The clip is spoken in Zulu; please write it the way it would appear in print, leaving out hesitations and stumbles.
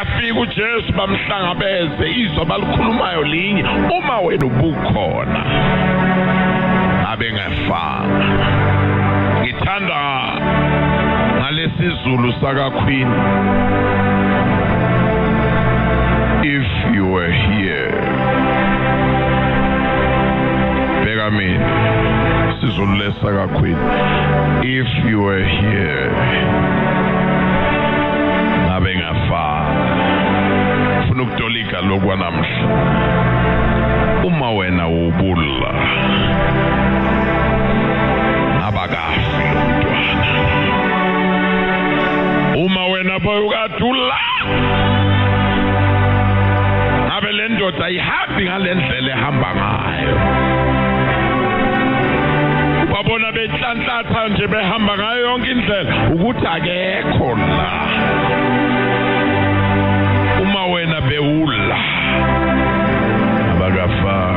yafika uJesu bamhlangabeze izwa balikhulumayo linye uma wena ubukhona abengafanga ngithanda ngalesizulu saka Queen if you were here bega mina sizulu lesaka Queen if you were here funa ukutolika lokwanamhla uma wena ubula abakafi umntwana uma wena boyukadula ngabe le ndoda ayihambi ngalendlela ehamba ngayo babona behlanhlatha nje behamba ngayo yonke indlela ukuthi akekho la uma wena bewula abakafa